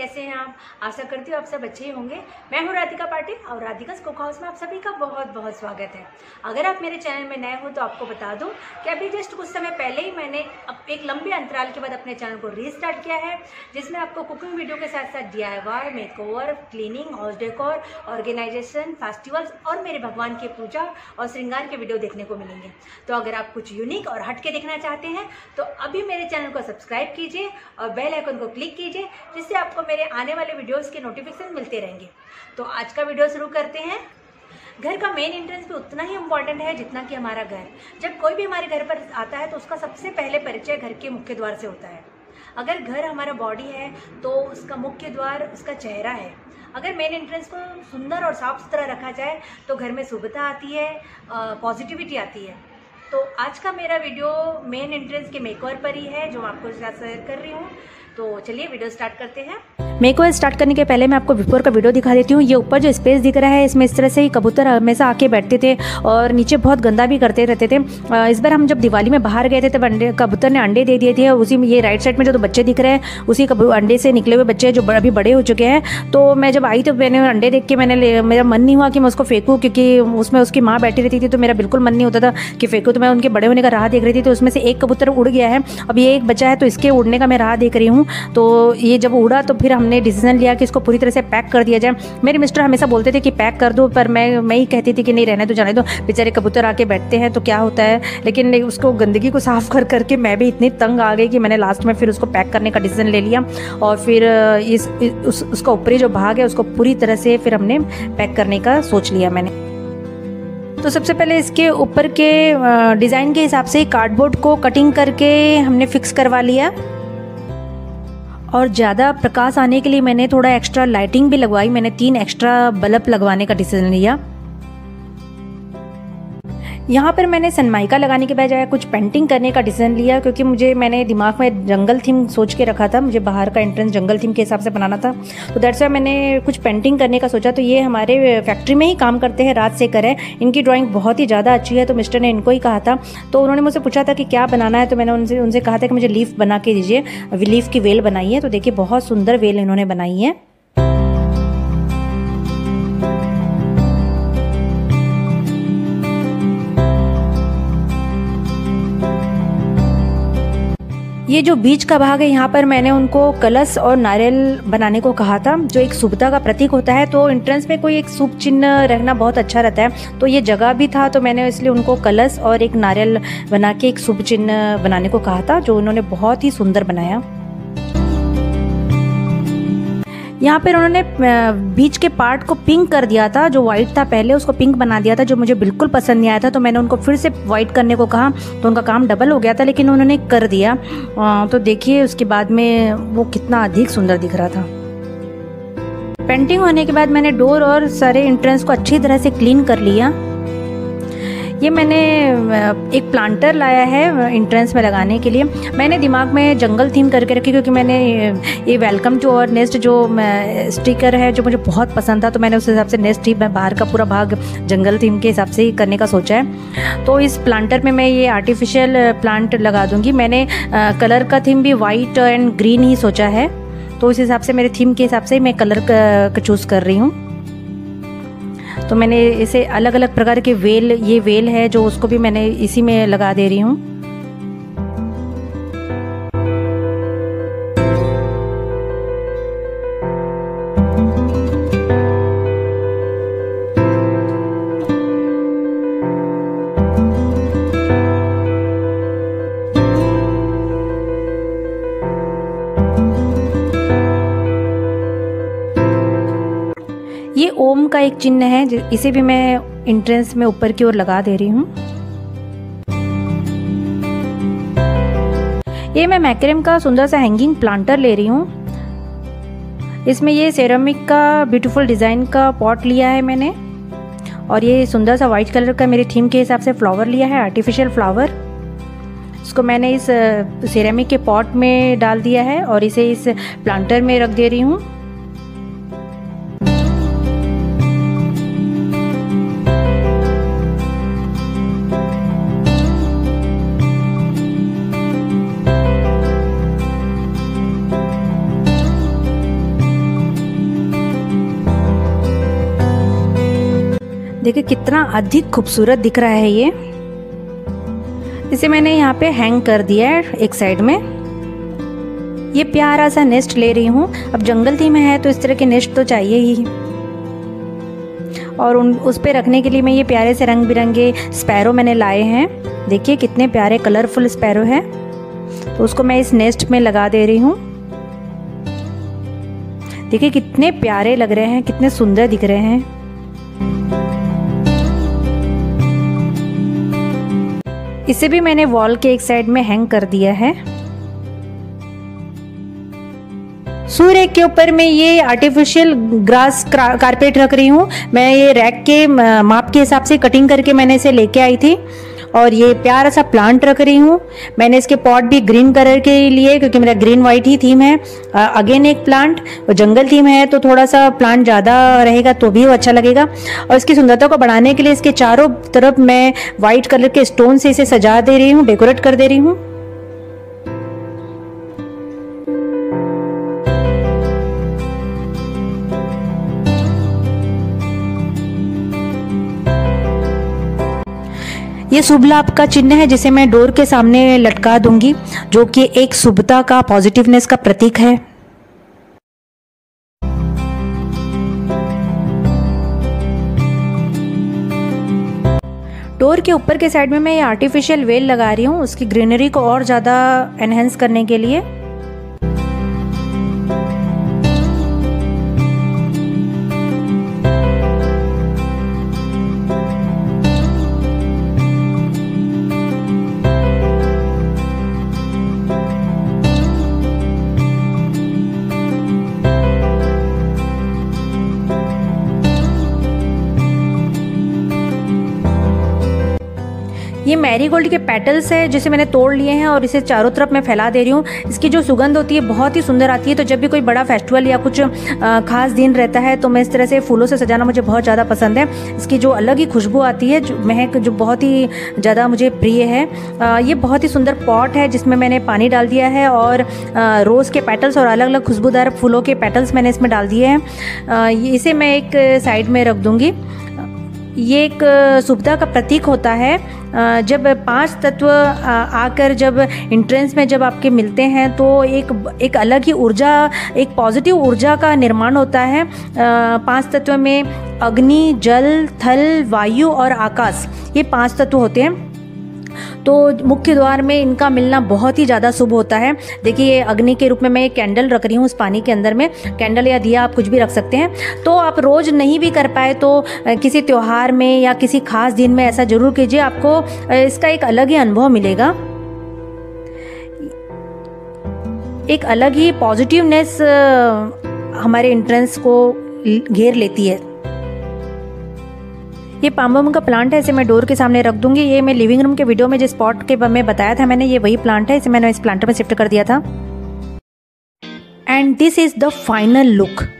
कैसे हैं आप? आशा करती हूँ आप सब अच्छे ही होंगे। मैं हूँ राधिका पाटिल और राधिका's कुक हाउस में आप सभी का बहुत बहुत स्वागत है। अगर आप मेरे चैनल में नए हो तो आपको बता दूं कि अभी जस्ट कुछ समय पहले ही मैंने एक लंबे अंतराल के बाद अपने चैनल को रीस्टार्ट किया है, जिसमें आपको कुकिंग वीडियो के साथ साथ DIY, makeover, cleaning, house decor, organisation, festivals और मेरे भगवान की पूजा और श्रृंगार के वीडियो देखने को मिलेंगे। तो अगर आप कुछ यूनिक और हटके देखना चाहते हैं तो अभी मेरे चैनल को सब्सक्राइब कीजिए और बेल आइकन को क्लिक कीजिए, जिससे आपको मेरे आने वाले वीडियोस के नोटिफिकेशन मिलते रहेंगे। तो आज का वीडियो शुरू करते हैं। घर का मेन एंट्रेंस भी उतना ही इम्पॉर्टेंट है जितना कि हमारा घर। जब कोई भी हमारे घर पर आता है तो उसका सबसे पहले परिचय घर के मुख्य द्वार से होता है। अगर घर हमारा बॉडी है तो उसका मुख्य द्वार उसका चेहरा है। अगर मेन एंट्रेंस को सुंदर और साफ सुथरा रखा जाए तो घर में शुभता आती है, पॉजिटिविटी आती है। तो आज का मेरा वीडियो मेन एंट्रेंस के मेकओवर पर ही है, जो मैं आपके साथ शेयर कर रही हूँ। तो चलिए वीडियो स्टार्ट करते हैं। मेकओवर स्टार्ट करने के पहले मैं आपको बिफोर का वीडियो दिखा देती हूँ। ये ऊपर जो स्पेस दिख रहा है, इसमें इस तरह से ही कबूतर हमेशा आके बैठते थे और नीचे बहुत गंदा भी करते रहते थे। इस बार हम जब दिवाली में बाहर गए थे तब कबूतर ने अंडे दे दिए थे। उसी में ये राइट साइड में जो तो बच्चे दिख रहे हैं, उसी अंडे से निकले हुए बच्चे जो अभी बड़े हो चुके हैं। तो मैं जब आई तो मैंने अंडे देख के मेरा मन नहीं हुआ कि मैं उसको फेंकूँ, क्योंकि उसमें उसकी माँ बैठी रहती थी तो मेरा बिल्कुल मन नहीं होता था कि फेंकूँ। तो मैं उनके बड़े होने का राह देख रही थी। तो उसमें से एक कबूतर उड़ गया है, अब ये एक बचा है, तो इसके उड़ने का मैं राह देख रही हूँ। तो ये जब उड़ा तो फिर हमने डिसीजन लिया कि इसको पूरी तरह से पैक कर दिया जाए। मेरे मिस्टर हमेशा बोलते थे कि पैक कर दो, पर मैं ही कहती थी कि नहीं, रहने दो, जाने दो, बेचारे कबूतर आके बैठते हैं तो क्या होता है। लेकिन उसको गंदगी को साफ कर करके मैं भी इतनी तंग आ गई कि मैंने लास्ट में फिर उसको पैक करने का डिसीजन ले लिया। और फिर उसका ऊपरी जो भाग है उसको पूरी तरह से फिर हमने पैक करने का सोच लिया मैंने। तो सबसे पहले इसके ऊपर के डिज़ाइन के हिसाब से कार्डबोर्ड को कटिंग करके हमने फिक्स करवा लिया और ज़्यादा प्रकाश आने के लिए मैंने थोड़ा एक्स्ट्रा लाइटिंग भी लगवाई। मैंने 3 एक्स्ट्रा बल्ब लगवाने का डिसीजन लिया। यहाँ पर मैंने सनमाइका लगाने के बजाय कुछ पेंटिंग करने का डिसीजन लिया, क्योंकि मैंने दिमाग में जंगल थीम सोच के रखा था। मुझे बाहर का एंट्रेंस जंगल थीम के हिसाब से बनाना था, तो दैट्स व्हाई मैंने कुछ पेंटिंग करने का सोचा। तो ये हमारे फैक्ट्री में ही काम करते हैं, रात से करें। इनकी ड्राइंग बहुत ही ज़्यादा अच्छी है, तो मिस्टर ने इनको ही कहा था। तो उन्होंने मुझसे पूछा था कि क्या बनाना है, तो मैंने उनसे कहा था कि मुझे लीफ बना के दीजिए। लीफ की वेल बनाई है, तो देखिए बहुत सुंदर वेल इन्होंने बनाई है। ये जो बीच का भाग है, यहाँ पर मैंने उनको कलश और नारियल बनाने को कहा था, जो एक शुभता का प्रतीक होता है। तो एंट्रेंस में कोई एक शुभ चिन्ह रखना बहुत अच्छा रहता है। तो ये जगह भी था, तो मैंने इसलिए उनको कलश और एक नारियल बना के एक शुभ चिन्ह बनाने को कहा था, जो उन्होंने बहुत ही सुंदर बनाया। यहाँ पर उन्होंने बीच के पार्ट को पिंक कर दिया था, जो वाइट था पहले उसको पिंक बना दिया था, जो मुझे बिल्कुल पसंद नहीं आया था। तो मैंने उनको फिर से वाइट करने को कहा, तो उनका काम डबल हो गया था, लेकिन उन्होंने कर दिया। तो देखिए उसके बाद में वो कितना अधिक सुंदर दिख रहा था। पेंटिंग होने के बाद मैंने डोर और सारे एंट्रेंस को अच्छी तरह से क्लीन कर लिया। ये मैंने एक प्लांटर लाया है एंट्रेंस में लगाने के लिए। मैंने दिमाग में जंगल थीम करके रखी, क्योंकि मैंने ये वेलकम टू और नेस्ट जो स्टिकर है जो मुझे बहुत पसंद था, तो मैंने उस हिसाब से नेस्ट ही बाहर का पूरा भाग जंगल थीम के हिसाब से ही करने का सोचा है। तो इस प्लांटर में मैं ये आर्टिफिशियल प्लांट लगा दूंगी। मैंने कलर का थीम भी वाइट एंड ग्रीन ही सोचा है, तो उस हिसाब से मेरे थीम के हिसाब से मैं कलर का चूज़ कर रही हूँ। तो मैंने इसे अलग अलग प्रकार के ये वेल है जो उसको भी मैंने इसी में लगा दे रही हूँ। ये ओम का एक चिन्ह है, इसे भी मैं एंट्रेंस में ऊपर की ओर लगा दे रही हूँ। ये मैं मैक्रेम का सुंदर सा हैंगिंग प्लांटर ले रही हूँ। इसमें ये सेरामिक का ब्यूटीफुल डिज़ाइन का पॉट लिया है मैंने, और ये सुंदर सा वाइट कलर का मेरे थीम के हिसाब से फ्लावर लिया है, आर्टिफिशियल फ्लावर। इसको मैंने इस सेरामिक के पॉट में डाल दिया है और इसे इस प्लांटर में रख दे रही हूँ। देखिए कितना अधिक खूबसूरत दिख रहा है ये। इसे मैंने यहाँ पे हैंग कर दिया है एक साइड में। ये प्यारा सा नेस्ट ले रही हूँ। अब जंगल थीम है तो इस तरह के नेस्ट तो चाहिए ही, और उस पे रखने के लिए मैं ये प्यारे से रंग बिरंगे स्पैरो मैंने लाए हैं। देखिए कितने प्यारे कलरफुल स्पैरो हैं, तो उसको मैं इस नेस्ट में लगा दे रही हूँ। देखिए कितने प्यारे लग रहे हैं, कितने सुंदर दिख रहे हैं। इसे भी मैंने वॉल के एक साइड में हैंग कर दिया है। सूर्य के ऊपर मैं ये आर्टिफिशियल ग्रास कारपेट रख रही हूँ। मैं ये रैक के माप के हिसाब से कटिंग करके मैंने इसे लेके आई थी, और ये प्यारा सा प्लांट रख रही हूँ। मैंने इसके पॉट भी ग्रीन कलर के लिए, क्योंकि मेरा ग्रीन वाइट ही थीम है। अगेन एक प्लांट, जंगल थीम है तो थोड़ा सा प्लांट ज़्यादा रहेगा तो भी अच्छा लगेगा। और इसकी सुंदरता को बढ़ाने के लिए इसके चारों तरफ मैं वाइट कलर के स्टोन से इसे सजा दे रही हूँ, डेकोरेट कर दे रही हूँ। ये शुभ लाभ का चिन्ह है जिसे मैं डोर के सामने लटका दूंगी, जो कि एक शुभता का, पॉजिटिवनेस का प्रतीक है। डोर के ऊपर के साइड में मैं ये आर्टिफिशियल वेल लगा रही हूँ, उसकी ग्रीनरी को और ज़्यादा एनहेंस करने के लिए। ये मैरीगोल्ड के पेटल्स है जिसे मैंने तोड़ लिए हैं और इसे चारों तरफ मैं फैला दे रही हूँ। इसकी जो सुगंध होती है बहुत ही सुंदर आती है। तो जब भी कोई बड़ा फेस्टिवल या कुछ खास दिन रहता है तो मैं इस तरह से फूलों से सजाना मुझे बहुत ज़्यादा पसंद है। इसकी जो अलग ही खुशबू आती है, जो महक, जो बहुत ही ज़्यादा मुझे प्रिय है। ये बहुत ही सुंदर पॉट है जिसमें मैंने पानी डाल दिया है, और रोज़ के पेटल्स और अलग अलग खुशबूदार फूलों के पेटल्स मैंने इसमें डाल दिए हैं। इसे मैं एक साइड में रख दूँगी। ये एक शुभता का प्रतीक होता है। जब 5 तत्व आकर जब एंट्रेंस में जब आपके मिलते हैं तो एक अलग ही ऊर्जा, एक पॉजिटिव ऊर्जा का निर्माण होता है। 5 तत्व में अग्नि, जल, थल, वायु और आकाश, ये 5 तत्व होते हैं। तो मुख्य द्वार में इनका मिलना बहुत ही ज़्यादा शुभ होता है। देखिए अग्नि के रूप में मैं एक कैंडल रख रही हूँ उस पानी के अंदर में। कैंडल या दिया आप कुछ भी रख सकते हैं। तो आप रोज़ नहीं भी कर पाए तो किसी त्यौहार में या किसी खास दिन में ऐसा ज़रूर कीजिए, आपको इसका एक अलग ही अनुभव मिलेगा। एक अलग ही पॉजिटिवनेस हमारे एंट्रेंस को घेर लेती है। ये पाम का प्लांट है, इसे मैं डोर के सामने रख दूंगी। ये मैं लिविंग रूम के वीडियो में जिस पॉट के में बताया था मैंने, ये वही प्लांट है। इसे मैंने इस प्लांट में शिफ्ट कर दिया था। And this is the final look.